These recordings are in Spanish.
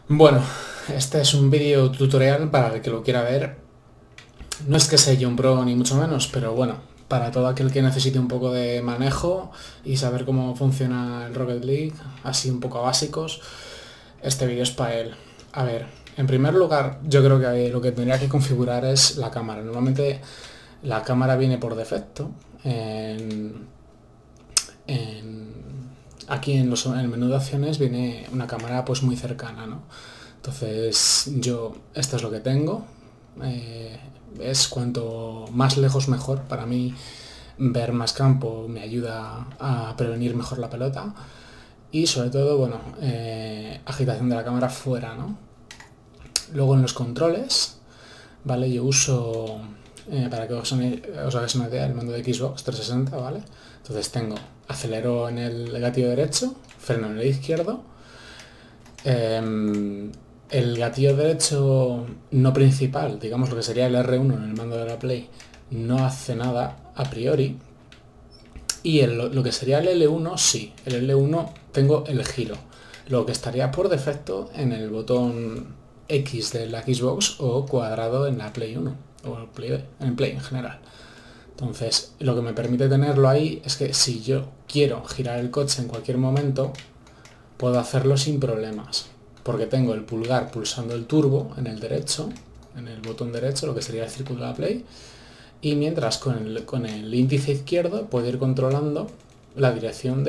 Bueno, este es un vídeo tutorial para el que lo quiera ver. No es que sea yo un pro ni mucho menos, pero bueno, para todo aquel que necesite un poco de manejo y saber cómo funciona el Rocket League, así un poco a básicos, este vídeo es para él. A ver, en primer lugar, yo creo que lo que tendría que configurar es la cámara. Normalmente la cámara viene por defecto aquí en el menú de opciones viene una cámara pues muy cercana, ¿no? Entonces esto es lo que tengo. Es cuanto más lejos mejor. Para mí ver más campo me ayuda a prevenir mejor la pelota. Y sobre todo, bueno, agitación de la cámara fuera, ¿no? Luego en los controles, ¿vale? Yo uso, para que os hagáis una idea, el mando de Xbox 360, ¿vale? Entonces tengo acelero en el gatillo derecho, freno en el izquierdo. El gatillo derecho no principal, digamos lo que sería el R1 en el mando de la Play, no hace nada a priori. Y lo que sería el L1 sí, el L1 tengo el giro, lo que estaría por defecto en el botón X de la Xbox o cuadrado en la Play 1 o en Play en general. Entonces, lo que me permite tenerlo ahí es que si yo quiero girar el coche en cualquier momento, puedo hacerlo sin problemas, porque tengo el pulgar pulsando el turbo en el derecho, en el botón derecho, lo que sería el círculo de la Play, y mientras con el índice izquierdo puedo ir controlando la dirección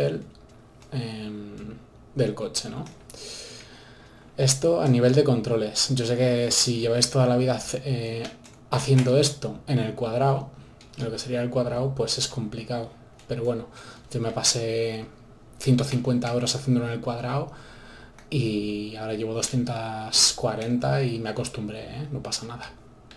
del coche, ¿no? Esto a nivel de controles. Yo sé que si lleváis toda la vida haciendo esto en el cuadrado, en lo que sería el cuadrado, pues es complicado. Pero bueno, yo me pasé 150 horas haciéndolo en el cuadrado y ahora llevo 240 y me acostumbré, ¿eh? No pasa nada.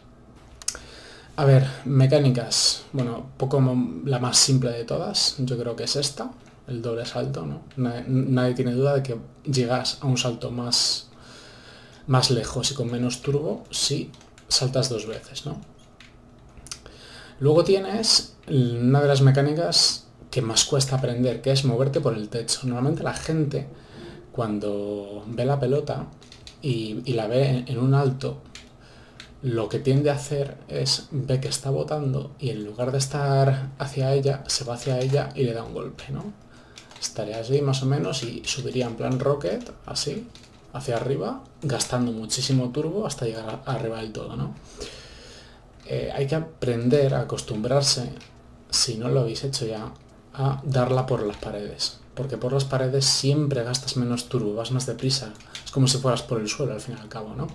A ver, mecánicas. Bueno, poco la más simple de todas, yo creo que es esta, el doble salto, ¿no? Nadie tiene duda de que llegas a un salto más lejos y con menos turbo si saltas dos veces, ¿no? Luego tienes una de las mecánicas que más cuesta aprender, que es moverte por el techo. Normalmente la gente, cuando ve la pelota y la ve en un alto, lo que tiende a hacer es ve que está botando y en lugar de estar hacia ella, se va hacia ella y le da un golpe, ¿no? Estaría así más o menos y subiría en plan rocket, así, hacia arriba, gastando muchísimo turbo hasta llegar arriba del todo, ¿no? Hay que aprender a acostumbrarse, si no lo habéis hecho ya, a darla por las paredes. Porque por las paredes siempre gastas menos turbo, vas más deprisa. Es como si fueras por el suelo al fin y al cabo, ¿no?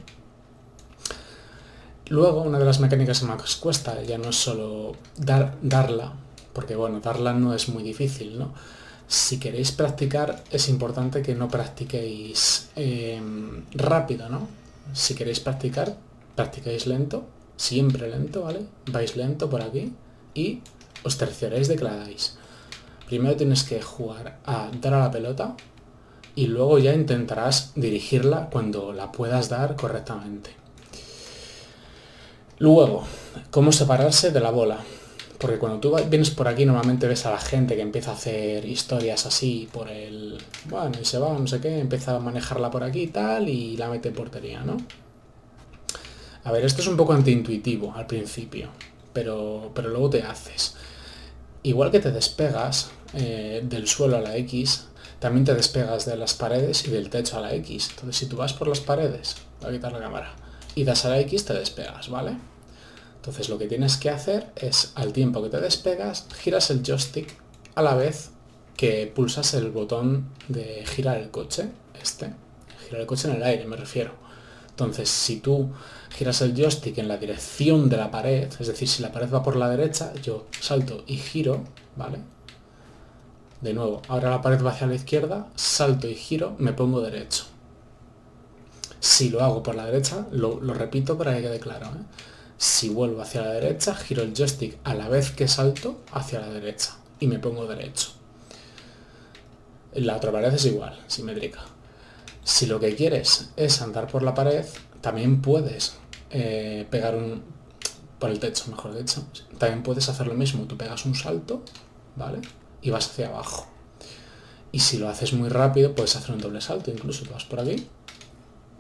Luego, una de las mecánicas que más cuesta ya no es solo darla, porque bueno, darla no es muy difícil, ¿no? Si queréis practicar, es importante que no practiquéis rápido, ¿no? Si queréis practicar, practicáis lento, siempre lento, ¿vale? Vais lento por aquí y os terciaréis de que la dais. Primero tienes que jugar a dar a la pelota y luego ya intentarás dirigirla cuando la puedas dar correctamente. Luego, ¿cómo separarse de la bola? Porque cuando tú vienes por aquí normalmente ves a la gente que empieza a hacer historias así por el... Bueno, y se va, no sé qué, empieza a manejarla por aquí y tal y la mete en portería, ¿no? A ver, esto es un poco antiintuitivo al principio, pero luego te haces. Igual que te despegas del suelo a la X, también te despegas de las paredes y del techo a la X. Entonces si tú vas por las paredes, voy a quitar la cámara, y das a la X, te despegas, ¿vale? Entonces lo que tienes que hacer es, al tiempo que te despegas, giras el joystick a la vez que pulsas el botón de girar el coche, girar el coche en el aire me refiero. Entonces si tú giras el joystick en la dirección de la pared, es decir, si la pared va por la derecha, yo salto y giro, ¿vale? De nuevo, ahora la pared va hacia la izquierda, salto y giro, me pongo derecho. Si lo hago por la derecha, lo repito para que quede claro, ¿eh? Si vuelvo hacia la derecha, giro el joystick a la vez que salto hacia la derecha y me pongo derecho. La otra pared es igual, simétrica. Si lo que quieres es andar por la pared, también puedes pegar por el techo, mejor dicho. También puedes hacer lo mismo, tú pegas un salto, ¿vale? Y vas hacia abajo. Y si lo haces muy rápido, puedes hacer un doble salto, incluso tú vas por aquí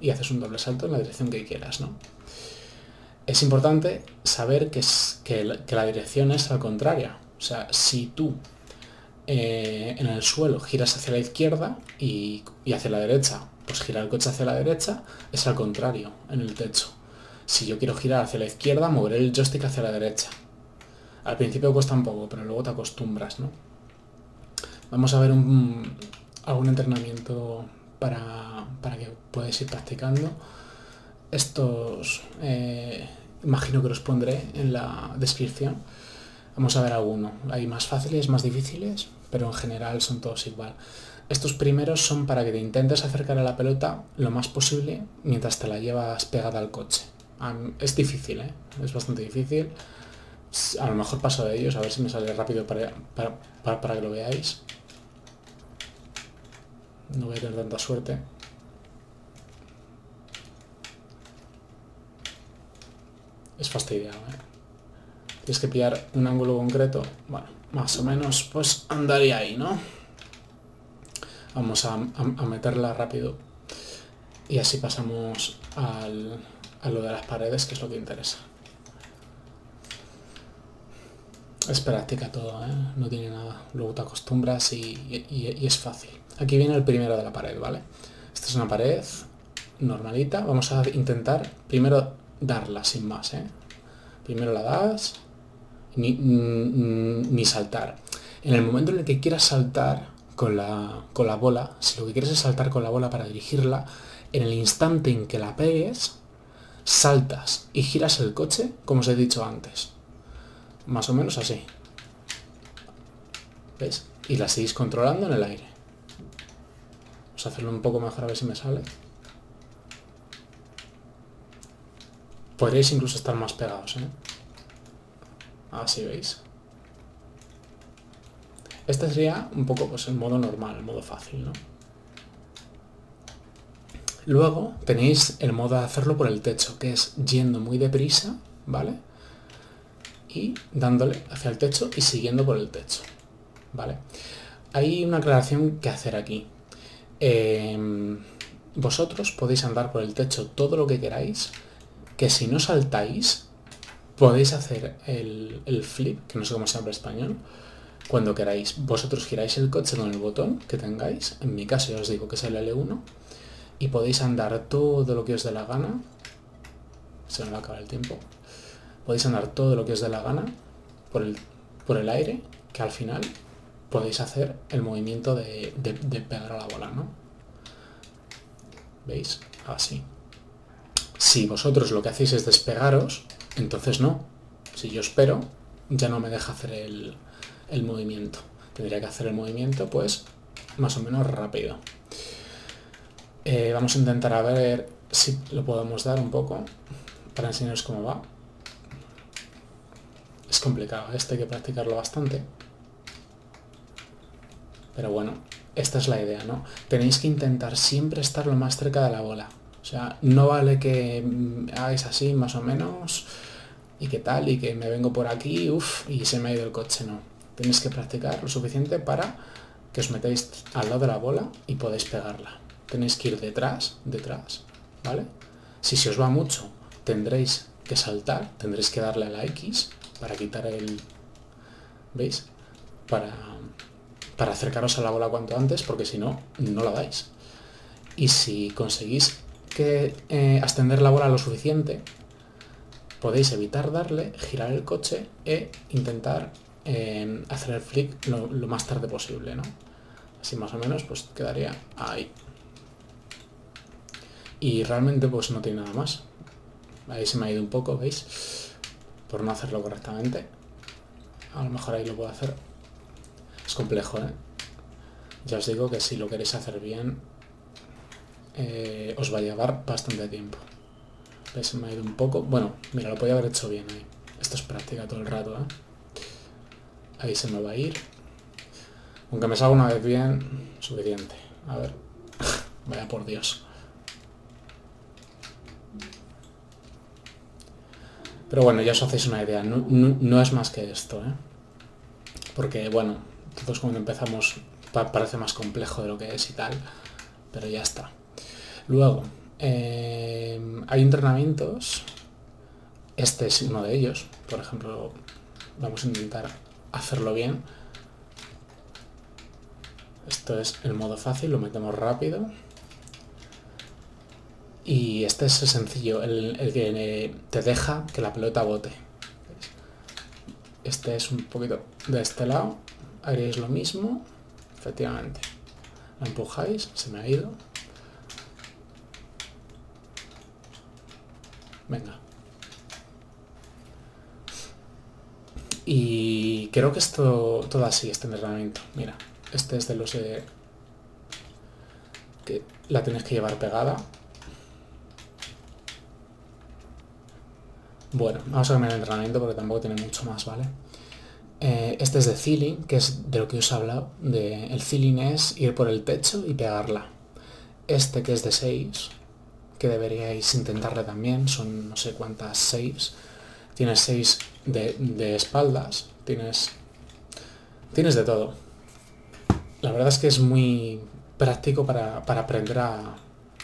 y haces un doble salto en la dirección que quieras, ¿no? Es importante saber que la dirección es al contrario. O sea, si tú en el suelo giras hacia la izquierda y hacia la derecha, pues girar el coche hacia la derecha, es al contrario en el techo. Si yo quiero girar hacia la izquierda, moveré el joystick hacia la derecha. Al principio cuesta un poco, pero luego te acostumbras, ¿no? Vamos a ver algún entrenamiento para que puedas ir practicando. Estos imagino que los pondré en la descripción. Vamos a ver alguno. Hay más fáciles, más difíciles, pero en general son todos igual. Estos primeros son para que te intentes acercar a la pelota lo más posible mientras te la llevas pegada al coche. Es difícil, ¿eh? Es bastante difícil. A lo mejor paso de ellos, a ver si me sale rápido para que lo veáis. No voy a tener tanta suerte. Es fastidiado, ¿eh? Tienes que pillar un ángulo concreto. Bueno, más o menos, pues andaría ahí, ¿no? Vamos a meterla rápido. Y así pasamos a lo de las paredes, que es lo que interesa. Es práctica todo, ¿eh? No tiene nada. Luego te acostumbras y es fácil. Aquí viene el primero de la pared, ¿vale? Esta es una pared normalita. Vamos a intentar primero darla sin más, ¿eh? Primero la das, ni saltar. En el momento en el que quieras saltar con la bola, si lo que quieres es saltar con la bola para dirigirla, en el instante en que la pegues, saltas y giras el coche, como os he dicho antes. Más o menos así. ¿Ves? Y la seguís controlando en el aire. Vamos a hacerlo un poco mejor a ver si me sale. Podréis incluso estar más pegados, ¿eh? Así veis. Este sería un poco pues el modo normal, el modo fácil, ¿no? Luego tenéis el modo de hacerlo por el techo, que es yendo muy deprisa, ¿vale? Y dándole hacia el techo y siguiendo por el techo, ¿vale? Hay una aclaración que hacer aquí. Vosotros podéis andar por el techo todo lo que queráis, que si no saltáis, podéis hacer el flip, que no sé cómo se llama en español, cuando queráis. Vosotros giráis el coche con el botón que tengáis, en mi caso ya os digo que es el L1, y podéis andar todo lo que os dé la gana. Se me va a acabar el tiempo. Podéis andar todo lo que os dé la gana por el aire, que al final podéis hacer el movimiento de pegar a la bola, ¿no? ¿Veis? Así. Si vosotros lo que hacéis es despegaros, entonces no. Si yo espero, ya no me deja hacer el movimiento. Tendría que hacer el movimiento, pues, más o menos rápido. Vamos a intentar a ver si lo podemos dar un poco para enseñaros cómo va. Es complicado, hay que practicarlo bastante. Pero bueno, esta es la idea, ¿no? Tenéis que intentar siempre estar lo más cerca de la bola. O sea, no vale que hagáis así, más o menos, y qué tal, y que me vengo por aquí, y se me ha ido el coche, no. Tenéis que practicar lo suficiente para que os metáis al lado de la bola y podáis pegarla. Tenéis que ir detrás, ¿vale? Si se os va mucho, tendréis que saltar, tendréis que darle a la X para quitar el... ¿Veis? Para acercaros a la bola cuanto antes, porque si no, no la dais. Y si conseguís ascender la bola lo suficiente, podéis evitar darle, girar el coche e intentar hacer el flick lo más tarde posible, ¿no? Así más o menos, pues quedaría ahí. Y realmente pues no tiene nada más. Ahí se me ha ido un poco, ¿veis? Por no hacerlo correctamente. A lo mejor ahí lo puedo hacer. Es complejo, ¿eh? Ya os digo que si lo queréis hacer bien, os va a llevar bastante tiempo. ¿Veis? Se me ha ido un poco. Bueno, mira, lo podía haber hecho bien ahí. Esto es práctica todo el rato, ¿eh? Ahí se me va a ir. Aunque me salga una vez bien, suficiente. A ver. Vaya por Dios. Pero bueno, ya os hacéis una idea. No es más que esto, ¿eh? Porque, bueno, todos cuando empezamos parece más complejo de lo que es y tal. Pero ya está. Luego, hay entrenamientos, este es uno de ellos, por ejemplo, vamos a intentar hacerlo bien. Esto es el modo fácil, lo metemos rápido. Y este es el sencillo, el que te deja que la pelota bote. Este es un poquito de este lado, haréis lo mismo, efectivamente. Lo empujáis, se me ha ido. Venga. Y creo que esto, todo así, este entrenamiento. Mira, este es de los que la tienes que llevar pegada. Bueno, vamos a cambiar el entrenamiento porque tampoco tiene mucho más, ¿vale? Este es de ceiling, que es de lo que os he hablado. El ceiling es ir por el techo y pegarla. Este que es de 6, que deberíais intentarle también, son no sé cuántas saves. Tienes 6 de espaldas, tienes de todo. La verdad es que es muy práctico para aprender a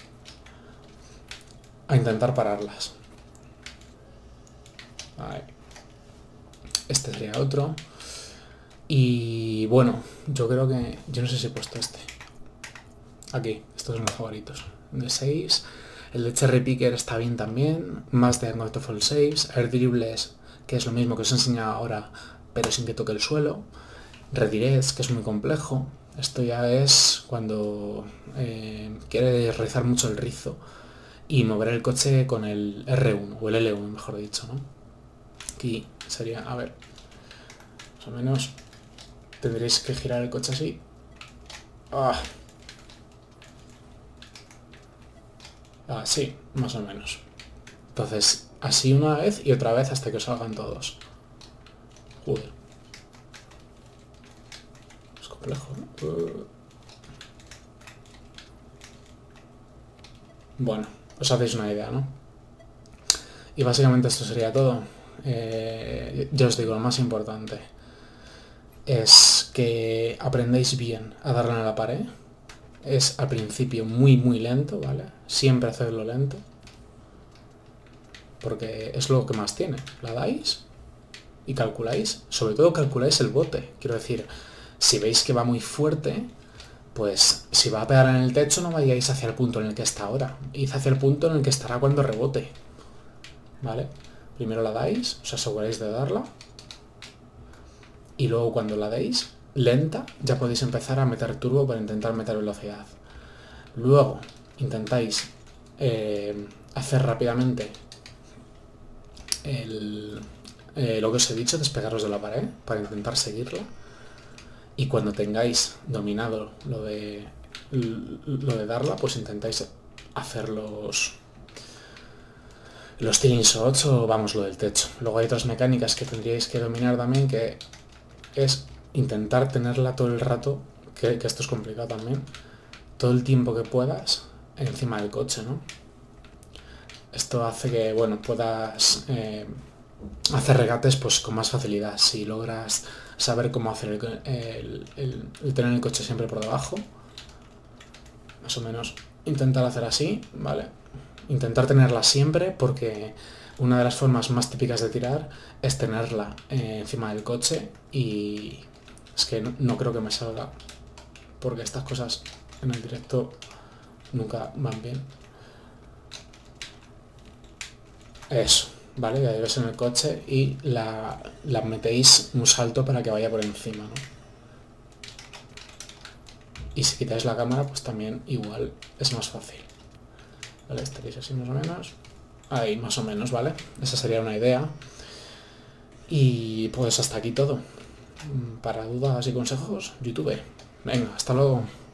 intentar pararlas. Ahí. Este sería otro. Y bueno, yo creo que... Yo no sé si he puesto este. Aquí, estos son los favoritos. De 6. El de Cherry Picker está bien también. Más de Fall Saves. Air Dribbles, que es lo mismo que os he enseñado ahora, pero sin que toque el suelo. Redirect, que es muy complejo. Esto ya es cuando quiere rizar mucho el rizo y mover el coche con el R1, o el L1, mejor dicho, ¿no? Aquí sería, a ver, más o menos tendréis que girar el coche así. Así, más o menos. Entonces, así una vez y otra vez hasta que os salgan todos. Joder. Es complejo, ¿no? Bueno, os hacéis una idea, ¿no? Y básicamente esto sería todo. Ya os digo, lo más importante es que aprendáis bien a darle a la pared. Es al principio muy lento, ¿vale? Siempre hacedlo lento, porque es lo que más tiene. La dais y calculáis, sobre todo calculáis el bote. Quiero decir, si veis que va muy fuerte, pues si va a pegar en el techo no vayáis hacia el punto en el que está ahora, id hacia el punto en el que estará cuando rebote, ¿vale? Primero la dais, os aseguráis de darla, y luego cuando la deis lenta ya podéis empezar a meter turbo para intentar meter velocidad. Luego intentáis hacer rápidamente lo que os he dicho, despegaros de la pared para intentar seguirla, y cuando tengáis dominado lo de darla, pues intentáis hacer los ceiling shots o vamos, lo del techo. Luego hay otras mecánicas que tendríais que dominar también, que es intentar tenerla todo el rato, que esto es complicado también, todo el tiempo que puedas encima del coche, ¿no? Esto hace que, bueno, puedas hacer regates pues con más facilidad. Si logras saber cómo hacer el tener el coche siempre por debajo, más o menos intentar hacer así, ¿vale? Intentar tenerla siempre, porque una de las formas más típicas de tirar es tenerla encima del coche, y es que no creo que me salga, porque estas cosas en el directo nunca van bien. Eso, ¿vale? Ya lleves en el coche y la metéis un salto para que vaya por encima, ¿no? Y si quitáis la cámara, pues también igual es más fácil. ¿Vale? Estaréis así más o menos. Ahí, más o menos, ¿vale? Esa sería una idea. Y pues hasta aquí todo. Para dudas y consejos, YouTube. Venga, hasta luego.